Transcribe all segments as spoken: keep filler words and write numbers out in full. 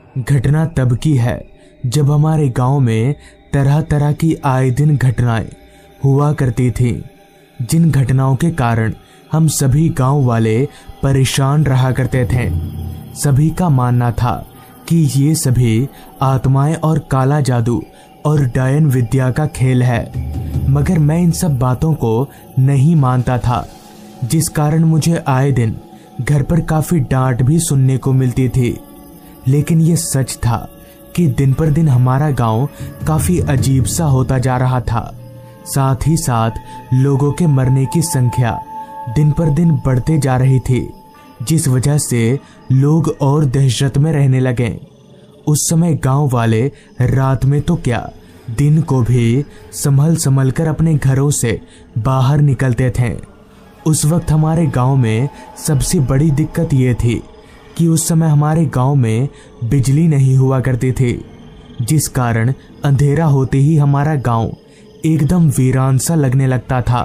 घटना तब की है जब हमारे गांव में तरह तरह की आए दिन घटनाएं हुआ करती थीं, जिन घटनाओं के कारण हम सभी गांव वाले परेशान रहा करते थे। सभी का मानना था कि ये सभी आत्माएं और काला जादू और डायन विद्या का खेल है, मगर मैं इन सब बातों को नहीं मानता था, जिस कारण मुझे आए दिन घर पर काफी डांट भी सुनने को मिलती थी। लेकिन ये सच था कि दिन पर दिन हमारा गांव काफी अजीब सा होता जा रहा था। साथ ही साथ लोगों के मरने की संख्या दिन पर दिन बढ़ते जा रही थी, जिस वजह से लोग और दहशत में रहने लगे। उस समय गांव वाले रात में तो क्या, दिन को भी संभल संभल कर अपने घरों से बाहर निकलते थे। उस वक्त हमारे गांव में सबसे बड़ी दिक्कत ये थी कि उस समय हमारे गांव में बिजली नहीं हुआ करती थी, जिस कारण अंधेरा होते ही हमारा गांव एकदम वीरान सा लगने लगता था।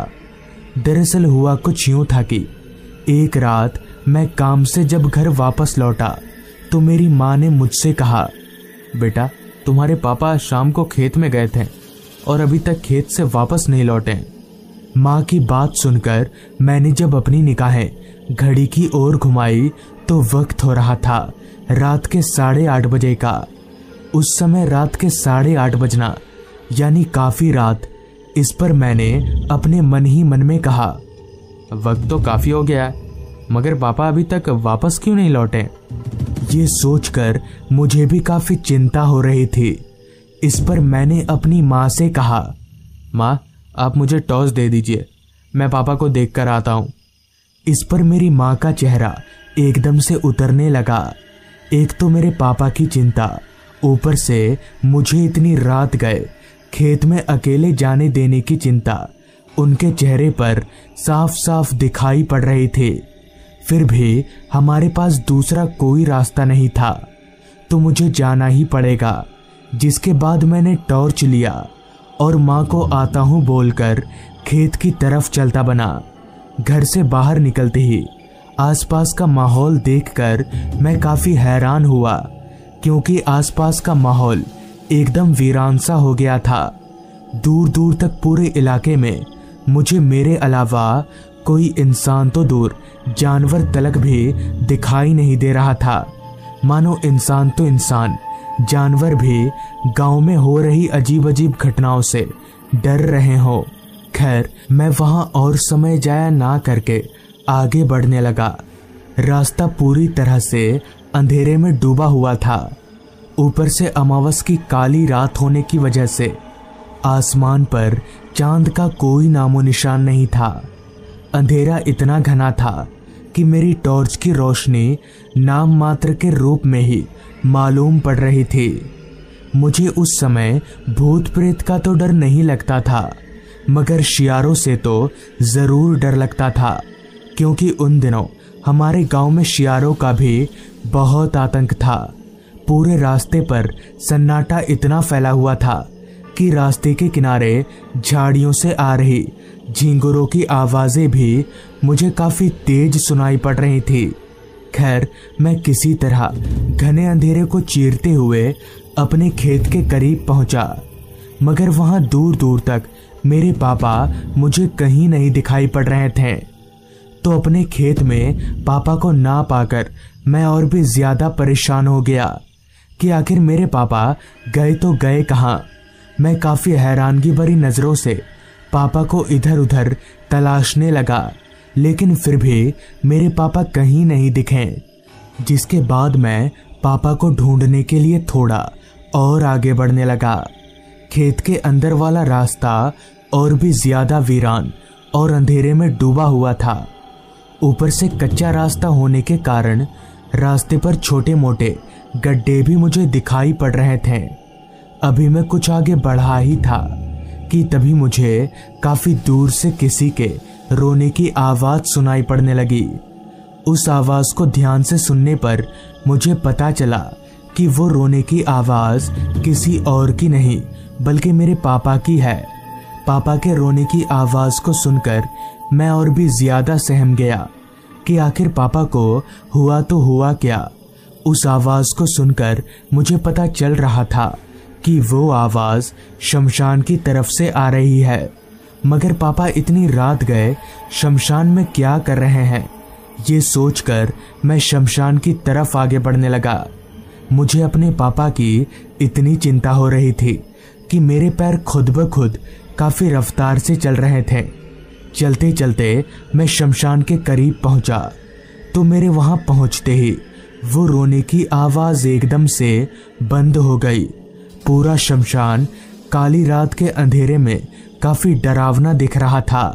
दरअसल हुआ कुछ यूं था कि एक रात मैं काम से जब घर वापस लौटा तो मेरी माँ ने मुझसे कहा, बेटा तुम्हारे पापा शाम को खेत में गए थे और अभी तक खेत से वापस नहीं लौटे। माँ की बात सुनकर मैंने जब अपनी निगाहें घड़ी की ओर घुमाई तो वक्त हो रहा था रात के साढ़े आठ बजे का। उस समय रात के साढ़े आठ बजना यानी काफी रात। इस पर मैंने अपने मन ही मन में कहा, वक्त तो काफी हो गया है, मगर पापा अभी तक वापस क्यों नहीं लौटे। ये सोचकर मुझे भी काफी चिंता हो रही थी। इस पर मैंने अपनी माँ से कहा, माँ आप मुझे टॉर्च दे दीजिए, मैं पापा को देखकर आता हूँ। इस पर मेरी माँ का चेहरा एकदम से उतरने लगा। एक तो मेरे पापा की चिंता, ऊपर से मुझे इतनी रात गए खेत में अकेले जाने देने की चिंता उनके चेहरे पर साफ साफ दिखाई पड़ रही थी। फिर भी हमारे पास दूसरा कोई रास्ता नहीं था, तो मुझे जाना ही पड़ेगा। जिसके बाद मैंने टॉर्च लिया और माँ को आता हूँ बोलकर खेत की तरफ चलता बना। घर से बाहर निकलते ही आसपास का माहौल देखकर मैं काफी हैरान हुआ, क्योंकि आसपास का माहौल एकदम वीरान सा हो गया था। दूर दूर तक पूरे इलाके में मुझे मेरे अलावा कोई इंसान तो दूर जानवर तलक भी दिखाई नहीं दे रहा था। मानो इंसान तो इंसान, जानवर भी गांव में हो रही अजीब अजीब घटनाओं से डर रहे हो। खैर मैं वहां और समय जाया ना करके आगे बढ़ने लगा। रास्ता पूरी तरह से अंधेरे में डूबा हुआ था। ऊपर से अमावस की काली रात होने की वजह से आसमान पर चांद का कोई नामो निशान नहीं था। अंधेरा इतना घना था कि मेरी टॉर्च की रोशनी नाम मात्र के रूप में ही मालूम पड़ रही थी। मुझे उस समय भूत प्रेत का तो डर नहीं लगता था, मगर शियारों से तो जरूर डर लगता था, क्योंकि उन दिनों हमारे गांव में शियारों का भी बहुत आतंक था। पूरे रास्ते पर सन्नाटा इतना फैला हुआ था कि रास्ते के किनारे झाड़ियों से आ रही झींगुरों की आवाजें भी मुझे काफी तेज सुनाई पड़ रही थी। खैर मैं किसी तरह घने अंधेरे को चीरते हुए अपने खेत के करीब पहुंचा, मगर वहां दूर दूर तक मेरे पापा मुझे कहीं नहीं दिखाई पड़ रहे थे। तो अपने खेत में पापा को ना पाकर मैं और भी ज्यादा परेशान हो गया कि आखिर मेरे पापा गए तो गए कहाँ। मैं काफी हैरानगी भरी नजरों से पापा को इधर उधर तलाशने लगा, लेकिन फिर भी मेरे पापा कहीं नहीं दिखे। जिसके बाद मैं पापा को ढूंढने के लिए थोड़ा और आगे बढ़ने लगा। खेत के अंदर वाला रास्ता और भी ज्यादा वीरान और अंधेरे में डूबा हुआ था। ऊपर से कच्चा रास्ता होने के कारण रास्ते पर छोटे मोटे गड्ढे भी मुझे दिखाई पड़ रहे थे। अभी मैं कुछ आगे बढ़ा ही था कि तभी मुझे काफी दूर से किसी के रोने की आवाज सुनाई पड़ने लगी। उस आवाज को ध्यान से सुनने पर मुझे पता चला कि वो रोने की आवाज किसी और की नहीं बल्कि मेरे पापा की है। पापा के रोने की आवाज को सुनकर मैं और भी ज्यादा सहम गया कि आखिर पापा को हुआ तो हुआ क्या। उस आवाज को सुनकर मुझे पता चल रहा था कि वो आवाज शमशान की तरफ से आ रही है। मगर पापा इतनी रात गए शमशान में क्या कर रहे हैं, ये सोचकर मैं शमशान की तरफ आगे बढ़ने लगा। मुझे अपने पापा की इतनी चिंता हो रही थी कि मेरे पैर खुद ब खुद काफी रफ्तार से चल रहे थे। चलते चलते मैं शमशान के करीब पहुंचा तो मेरे वहां पहुंचते ही वो रोने की आवाज एकदम से बंद हो गई। पूरा शमशान काली रात के अंधेरे में काफी डरावना दिख रहा था।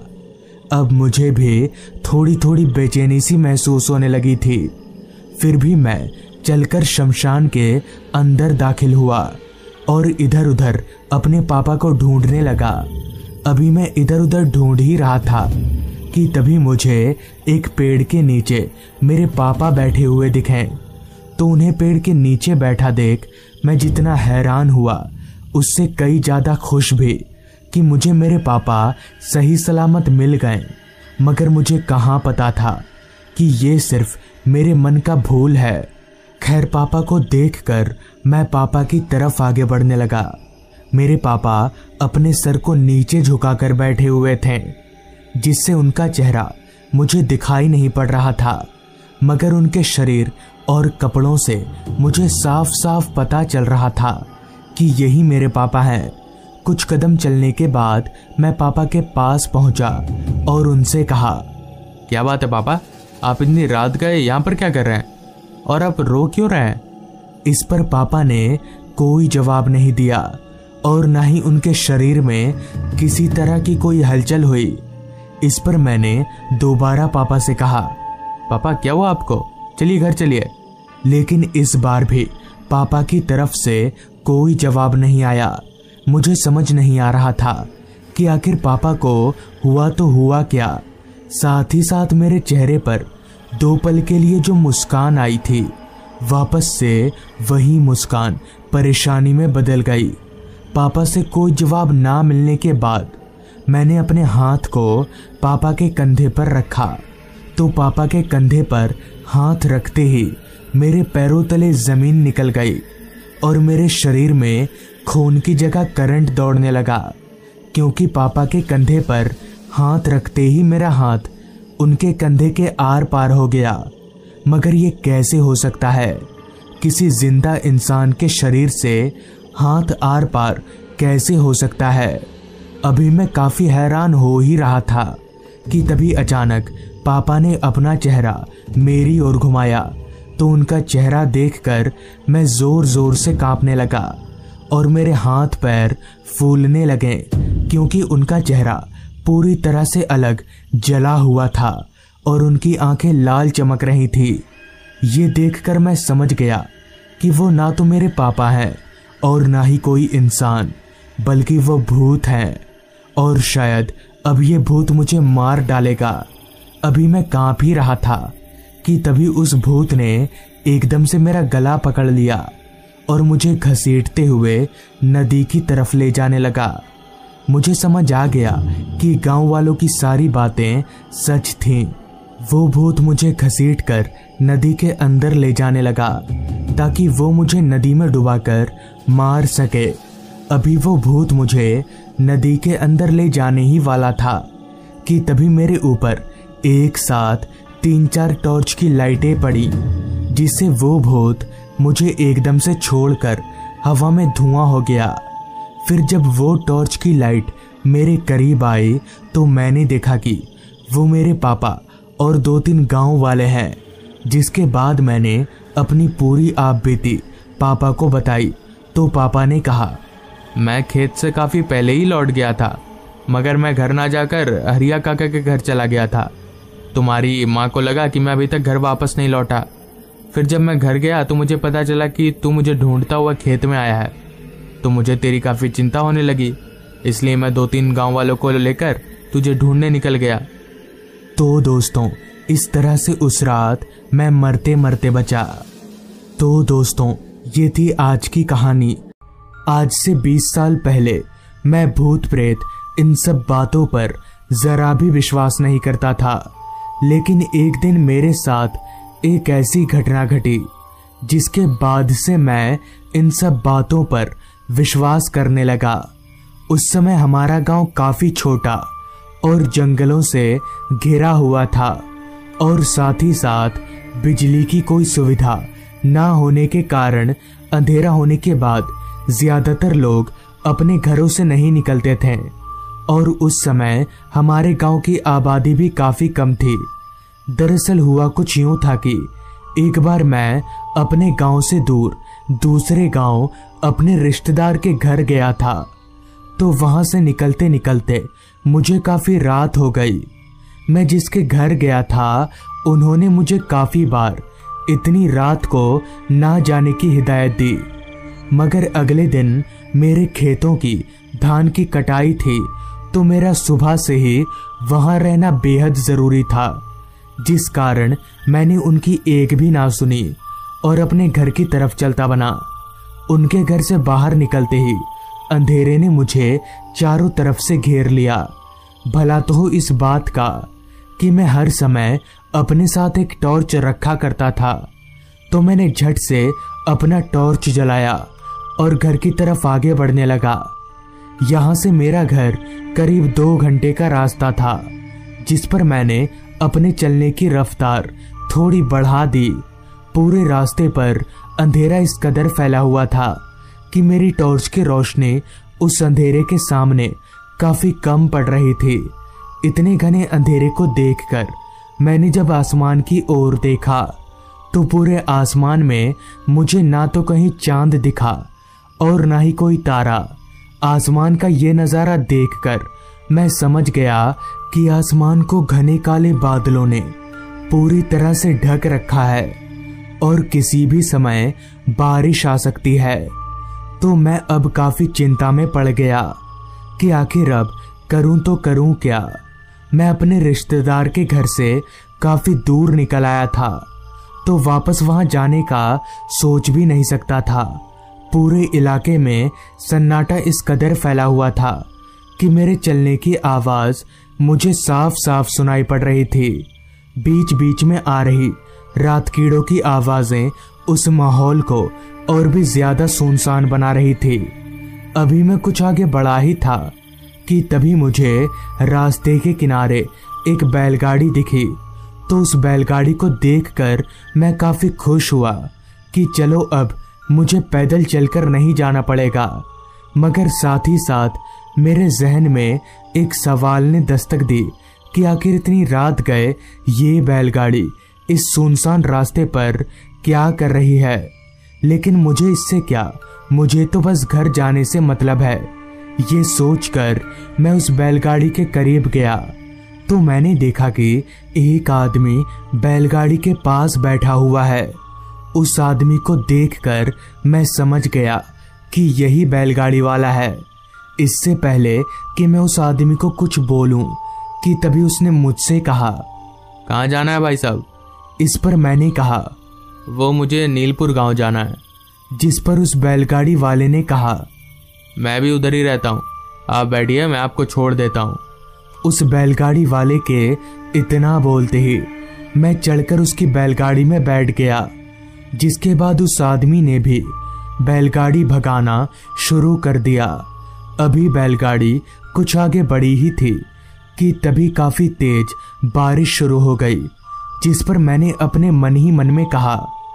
अब मुझे भी थोड़ी थोड़ी बेचैनी सी महसूस होने लगी थी। फिर भी मैं चलकर शमशान के अंदर दाखिल हुआ और इधर उधर अपने पापा को ढूंढने लगा। अभी मैं इधर उधर ढूंढ ही रहा था कि तभी मुझे एक पेड़ के नीचे मेरे पापा बैठे हुए दिखे। तो उन्हें पेड़ के नीचे बैठा देख मैं जितना हैरान हुआ उससे कई ज्यादा खुश भी कि मुझे मेरे पापा सही सलामत मिल गए। मगर मुझे कहाँ पता था कि ये सिर्फ मेरे मन का भूल है। खैर, पापा को देखकर मैं पापा की तरफ आगे बढ़ने लगा। मेरे पापा अपने सर को नीचे झुकाकर बैठे हुए थे, जिससे उनका चेहरा मुझे दिखाई नहीं पड़ रहा था। मगर उनके शरीर और कपड़ों से मुझे साफ साफ पता चल रहा था कि यही मेरे पापा हैं। कुछ कदम चलने के बाद मैं पापा के पास पहुंचा और उनसे कहा, क्या बात है पापा, आप इतनी रात गए यहाँ पर क्या कर रहे हैं और आप रो क्यों रहे हैं? इस पर पापा ने कोई जवाब नहीं दिया और ना ही उनके शरीर में किसी तरह की कोई हलचल हुई। इस पर मैंने दोबारा पापा से कहा, पापा क्या हुआ आपको, चलिए घर चलिए। लेकिन इस बार भी पापा की तरफ से कोई जवाब नहीं आया। मुझे समझ नहीं आ रहा था कि आखिर पापा को हुआ तो हुआ क्या। साथ ही साथ मेरे चेहरे पर दो पल के लिए जो मुस्कान आई थी, वापस से वही मुस्कान परेशानी में बदल गई। पापा से कोई जवाब ना मिलने के बाद मैंने अपने हाथ को पापा के कंधे पर रखा तो पापा के कंधे पर हाथ रखते ही मेरे पैरों तले जमीन निकल गई और मेरे शरीर में खून की जगह करंट दौड़ने लगा, क्योंकि पापा के कंधे पर हाथ रखते ही मेरा हाथ उनके कंधे के आर पार हो गया। मगर ये कैसे हो सकता है? किसी जिंदा इंसान के शरीर से हाथ आर पार कैसे हो सकता है? अभी मैं काफी हैरान हो ही रहा था कि तभी अचानक पापा ने अपना चेहरा मेरी ओर घुमाया तो उनका चेहरा देखकर मैं जोर जोर से कांपने लगा और मेरे हाथ पैर फूलने लगे, क्योंकि उनका चेहरा पूरी तरह से अलग जला हुआ था और उनकी आंखें लाल चमक रही थी। ये देखकर मैं समझ गया कि वो ना तो मेरे पापा हैं और ना ही कोई इंसान, बल्कि वो भूत हैं और शायद अब ये भूत मुझे मार डालेगा। अभी मैं कांप ही रहा था कि तभी उस भूत ने एकदम से मेरा गला पकड़ लिया और मुझे घसीटते हुए नदी की तरफ ले जाने लगा। मुझे समझ आ गया कि गांव वालों की सारी बातें सच थीं। वो भूत मुझे घसीटकर नदी के अंदर ले जाने लगा ताकि वो मुझे नदी में डुबाकर मार सके। अभी वो भूत मुझे नदी के अंदर ले जाने ही वाला था कि तभी मेरे ऊपर एक साथ तीन चार टॉर्च की लाइटें पड़ी, जिससे वो भूत मुझे एकदम से छोड़कर हवा में धुआं हो गया। फिर जब वो टॉर्च की लाइट मेरे करीब आई तो मैंने देखा कि वो मेरे पापा और दो तीन गांव वाले हैं। जिसके बाद मैंने अपनी पूरी आप बीती पापा को बताई तो पापा ने कहा, मैं खेत से काफ़ी पहले ही लौट गया था, मगर मैं घर ना जाकर हरिया काका के घर चला गया था। तुम्हारी माँ को लगा कि मैं अभी तक घर वापस नहीं लौटा। फिर जब मैं घर गया तो मुझे पता चला कि तू मुझे ढूंढता हुआ खेत में आया है, तो मुझे तेरी काफ़ी चिंता होने लगी, इसलिए मैं दो तीन गांव वालों को लेकर तुझे ढूंढने निकल गया। तो दोस्तों, इस तरह से उस रात मैं मरते मरते बचा। तो दोस्तों, ये थी आज की कहानी। आज से बीस साल पहले मैं भूत प्रेत इन सब बातों पर जरा भी विश्वास नहीं करता था, लेकिन एक दिन मेरे साथ एक ऐसी घटना घटी जिसके बाद से मैं इन सब बातों पर विश्वास करने लगा। उस समय हमारा गांव काफी छोटा और जंगलों से घिरा हुआ था और साथ ही साथ बिजली की कोई सुविधा ना होने के कारण अंधेरा होने के बाद ज्यादातर लोग अपने घरों से नहीं निकलते थे और उस समय हमारे गांव की आबादी भी काफी कम थी। दरअसल हुआ कुछ यूं था कि एक बार मैं अपने गांव से दूर दूसरे गांव अपने रिश्तेदार के घर गया था, तो वहां से निकलते निकलते मुझे काफी रात हो गई। मैं जिसके घर गया था उन्होंने मुझे काफी बार इतनी रात को ना जाने की हिदायत दी, मगर अगले दिन मेरे खेतों की धान की कटाई थी, तो मेरा सुबह से ही वहां रहना बेहद जरूरी था, जिस कारण मैंने उनकी एक भी ना सुनी और अपने घर की तरफ चलता बना। उनके घर से बाहर निकलते ही अंधेरे ने मुझे चारों तरफ से घेर लिया। भला तो हो इस बात का कि मैं हर समय अपने साथ एक टॉर्च रखा करता था, तो मैंने झट से अपना टॉर्च जलाया और घर की तरफ आगे बढ़ने लगा। यहाँ से मेरा घर करीब दो घंटे का रास्ता था, जिस पर मैंने अपने चलने की रफ्तार थोड़ी बढ़ा दी। पूरे रास्ते पर अंधेरा इस कदर फैला हुआ था कि मेरी टॉर्च की रोशनी उस अंधेरे के सामने काफी कम पड़ रही थी। इतने घने अंधेरे को देखकर मैंने जब आसमान की ओर देखा तो पूरे आसमान में मुझे ना तो कहीं चांद दिखा और ना ही कोई तारा। आसमान का ये नज़ारा देखकर मैं समझ गया कि आसमान को घने काले बादलों ने पूरी तरह से ढक रखा है और किसी भी समय बारिश आ सकती है। तो मैं अब काफी चिंता में पड़ गया कि आखिर अब करूं तो करूं क्या। मैं अपने रिश्तेदार के घर से काफी दूर निकल आया था, तो वापस वहां जाने का सोच भी नहीं सकता था। पूरे इलाके में सन्नाटा इस कदर फैला हुआ था कि मेरे चलने की आवाज मुझे साफ साफ सुनाई पड़ रही थी। बीच बीच में आ रही रात कीड़ों की आवाजें उस माहौल को और भी ज्यादा सुनसान बना रही थी। अभी मैं कुछ आगे बढ़ा ही था कि तभी मुझे रास्ते के किनारे एक बैलगाड़ी दिखी। तो उस बैलगाड़ी को देखकर मैं काफी खुश हुआ कि चलो अब मुझे पैदल चलकर नहीं जाना पड़ेगा। मगर साथ ही साथ मेरे जहन में एक सवाल ने दस्तक दी कि आखिर इतनी रात गए ये बैलगाड़ी इस सुनसान रास्ते पर क्या कर रही है। लेकिन मुझे इससे क्या, मुझे तो बस घर जाने से मतलब है। ये सोचकर मैं उस बैलगाड़ी के करीब गया तो मैंने देखा कि एक आदमी बैलगाड़ी के पास बैठा हुआ है। उस आदमी को देखकर मैं समझ गया कि यही बैलगाड़ी वाला है। इससे पहले कि मैं उस आदमी को कुछ बोलूं कि तभी उसने मुझसे कहा, कहाँ जाना है भाई साहब? इस पर मैंने कहा, वो मुझे नीलपुर गांव जाना है। जिस पर उस बैलगाड़ी वाले ने कहा, मैं भी उधर ही रहता हूँ, आप बैठिए, मैं आपको छोड़ देता हूँ। उस बैलगाड़ी वाले के इतना बोलते ही मैं चढ़कर उसकी बैलगाड़ी में बैठ गया। जिसके बाद उस आदमी ने भी बैलगाड़ी भगाना शुरू कर दिया। अभी बैलगाड़ी कुछ आगे बढ़ी ही थी कि तभी काफी तेज बारिश शुरू हो गई, जिस पर मैंने अपने मन ही मन में कहा,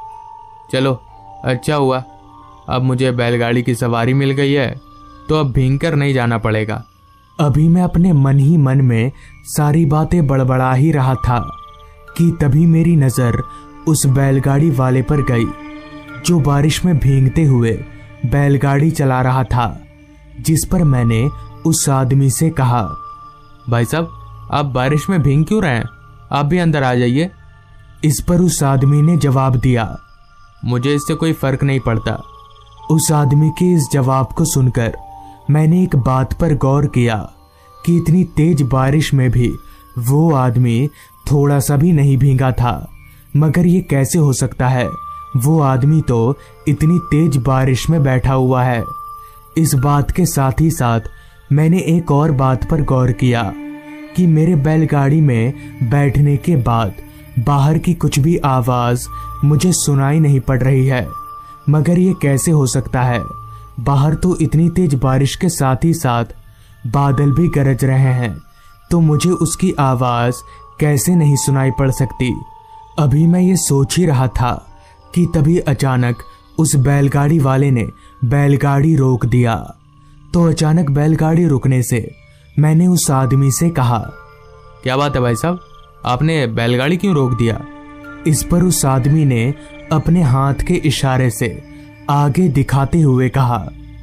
चलो अच्छा हुआ, अब मुझे बैलगाड़ी की सवारी मिल गई है, तो अब भीग कर नहीं जाना पड़ेगा। अभी मैं अपने मन ही मन में सारी बातें बड़बड़ा ही रहा था कि तभी मेरी नजर उस बैलगाड़ी वाले पर गई जो बारिश में भीगते हुए बैलगाड़ी चला रहा था। जिस पर मैंने उस आदमी से कहा, भाई साहब आप बारिश में भीग क्यों रहे हैं, आप भी अंदर आ जाइए। इस पर उस आदमी ने जवाब दिया, मुझे इससे कोई फर्क नहीं पड़ता। उस आदमी के इस जवाब को सुनकर मैंने एक बात पर गौर किया कि इतनी तेज बारिश में भी वो आदमी थोड़ा सा भी नहीं भीगा था। मगर ये कैसे हो सकता है, वो आदमी तो इतनी तेज बारिश में बैठा हुआ है। इस बात के साथ ही साथ मैंने एक और बात पर गौर किया कि मेरे बैलगाड़ी में बैठने के बाद बाहर की कुछ भी आवाज मुझे सुनाई नहीं पड़ रही है। मगर ये कैसे हो सकता है? बाहर तो इतनी तेज बारिश के साथ ही साथ बादल भी गरज रहे हैं, तो मुझे उसकी आवाज कैसे नहीं सुनाई पड़ सकती? अभी मैं ये सोच ही रहा था कि तभी अचानक उस बैलगाड़ी वाले ने बैलगाड़ी रोक दिया। तो अचानक बैलगाड़ी रुकने से मैंने उस आदमी से कहा, क्या बात है भाई साहब, आपने बैलगाड़ी क्यों रोक दिया? इस पर उस आदमी ने अपने हाथ के इशारे से आगे दिखाते हुए कहा,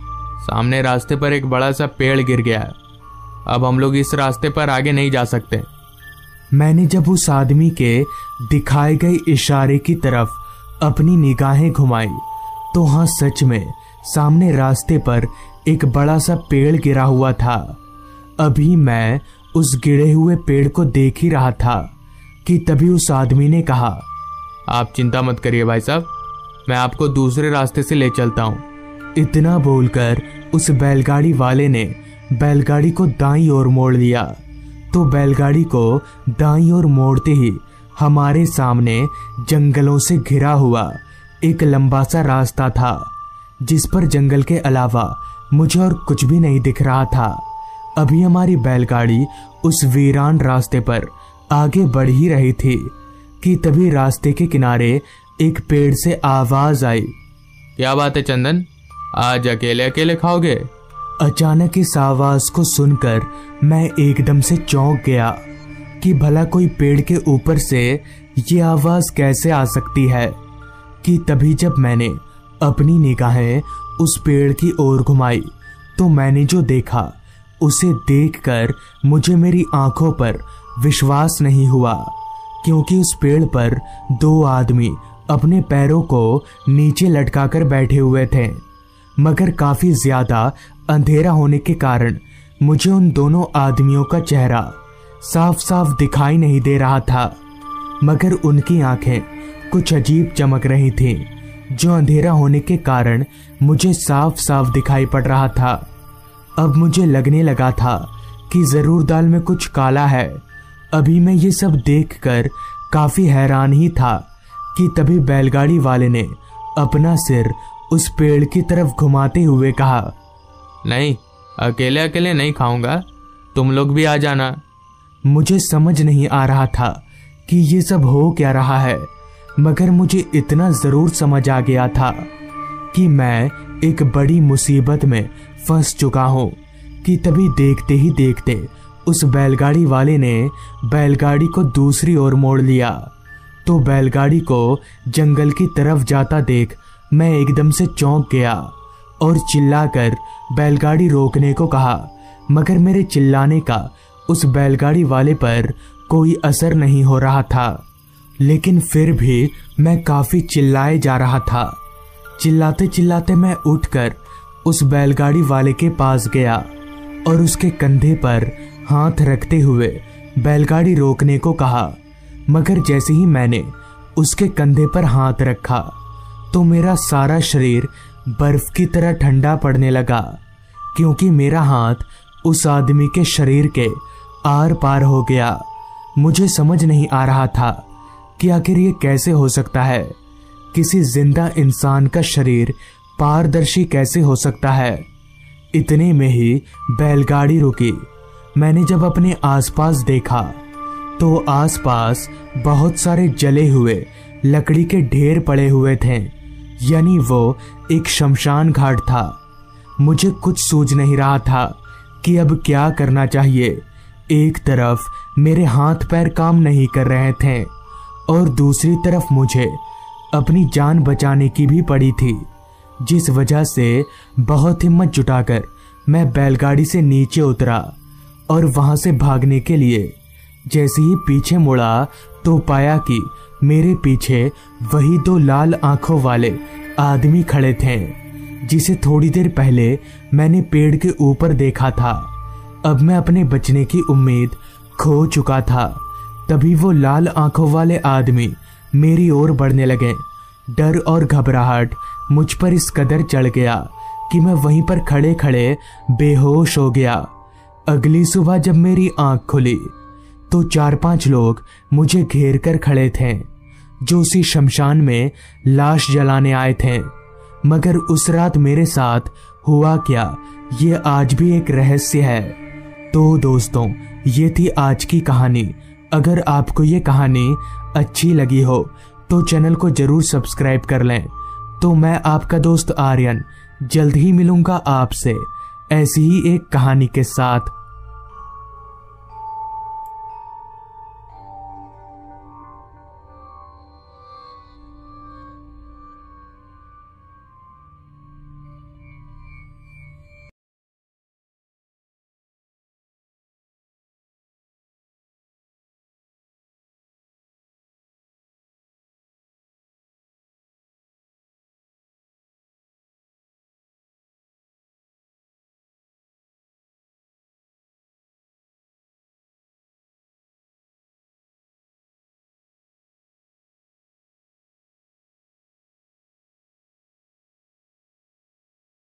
सामने रास्ते पर एक बड़ा सा पेड़ गिर गया है, अब हम लोग इस रास्ते पर आगे नहीं जा सकते। मैंने जब उस आदमी के दिखाए गए इशारे की तरफ अपनी निगाहें घुमाई तो हाँ, सच में सामने रास्ते पर एक बड़ा सा पेड़ गिरा हुआ था। अभी मैं उस गिरे हुए पेड़ को देख ही रहा था कि तभी उस आदमी ने कहा, आप चिंता मत करिए भाई साहब, मैं आपको दूसरे रास्ते से ले चलता हूँ। इतना बोलकर उस बैलगाड़ी वाले ने बैलगाड़ी को दाईं ओर मोड़ लिया। तो बैलगाड़ी को दाईं ओर मोड़ते ही हमारे सामने जंगलों से घिरा हुआ एक लंबा सा रास्ता था, जिस पर जंगल के अलावा मुझे और कुछ भी नहीं दिख रहा था। अभी हमारी बैलगाड़ी उस वीरान रास्ते पर आगे बढ़ ही रही थी कि तभी रास्ते के किनारे एक पेड़ से आवाज आई, क्या बात है चंदन, आज अकेले अकेले खाओगे? अचानक इस आवाज को सुनकर मैं एकदम से चौंक गया कि भला कोई पेड़ के ऊपर से ये आवाज कैसे आ सकती है। कि तभी जब मैंने अपनी निगाहें उस पेड़ की ओर घुमाई तो मैंने जो देखा उसे देखकर मुझे मेरी आंखों पर विश्वास नहीं हुआ, क्योंकि उस पेड़ पर दो आदमी अपने पैरों को नीचे लटकाकर बैठे हुए थे। मगर काफी ज्यादा अंधेरा होने के कारण मुझे उन दोनों आदमियों का चेहरा साफ साफ दिखाई नहीं दे रहा था, मगर उनकी आंखें कुछ अजीब चमक रही थीं, जो अंधेरा होने के कारण मुझे साफ साफ दिखाई पड़ रहा था। अब मुझे लगने लगा था कि जरूर दाल में कुछ काला है। अभी मैं ये सब देखकर काफी हैरान ही था कि तभी बैलगाड़ी वाले ने अपना सिर उस पेड़ की तरफ घुमाते हुए कहा, नहीं, अकेले अकेले नहीं खाऊंगा, तुम लोग भी आ जाना। मुझे समझ नहीं आ रहा था कि ये सब हो क्या रहा है, मगर मुझे इतना जरूर समझ आ गया था कि मैं एक बड़ी मुसीबत में फंस चुका हूं। कि तभी देखते ही देखते उस बैलगाड़ी वाले ने बैलगाड़ी को दूसरी ओर मोड़ लिया। तो बैलगाड़ी को जंगल की तरफ जाता देख मैं एकदम से चौंक गया और चिल्लाकर बैलगाड़ी रोकने को कहा, मगर मेरे चिल्लाने का उस बैलगाड़ी वाले पर कोई असर नहीं हो रहा था। लेकिन फिर भी मैं काफी चिल्लाए जा रहा था। चिल्लाते चिल्लाते मैं उठकर उस बैलगाड़ी वाले के पास गया और उसके कंधे पर हाथ रखते हुए बैलगाड़ी रोकने को कहा। मगर जैसे ही मैंने उसके कंधे पर हाथ रखा तो मेरा सारा शरीर बर्फ की तरह ठंडा पड़ने लगा, क्योंकि मेरा हाथ उस आदमी के शरीर के आर पार हो गया। मुझे समझ नहीं आ रहा था कि आखिर ये कैसे हो सकता है। किसी जिंदा इंसान का शरीर पारदर्शी कैसे हो सकता है। इतने में ही बैलगाड़ी रुकी। मैंने जब अपने आसपास देखा तो आसपास बहुत सारे जले हुए लकड़ी के ढेर पड़े हुए थे, यानी वो एक शमशान घाट था। मुझे कुछ सूझ नहीं रहा था कि अब क्या करना चाहिए। एक तरफ मेरे हाथ पैर काम नहीं कर रहे थे और दूसरी तरफ मुझे अपनी जान बचाने की भी पड़ी थी, जिस वजह से बहुत हिम्मत जुटाकर मैं बैलगाड़ी से नीचे उतरा और वहां से भागने के लिए जैसे ही पीछे मुड़ा तो पाया कि मेरे पीछे वही दो लाल आंखों वाले आदमी खड़े थे, जिसे थोड़ी देर पहले मैंने पेड़ के ऊपर देखा था। अब मैं अपने बचने की उम्मीद खो चुका था। तभी वो लाल आंखों वाले आदमी मेरी ओर बढ़ने लगे। डर और घबराहट मुझ पर इस कदर चढ़ गया कि मैं वहीं पर खड़े खड़े बेहोश हो गया। अगली सुबह जब मेरी आंख खुली तो चार पांच लोग मुझे घेर कर खड़े थे, जो उसी शमशान में लाश जलाने आए थे। मगर उस रात मेरे साथ हुआ क्या, ये आज भी एक रहस्य है। तो दोस्तों, ये थी आज की कहानी। अगर आपको ये कहानी अच्छी लगी हो तो चैनल को जरूर सब्सक्राइब कर लें। तो मैं आपका दोस्त आर्यन जल्द ही मिलूंगा आपसे ऐसी ही एक कहानी के साथ।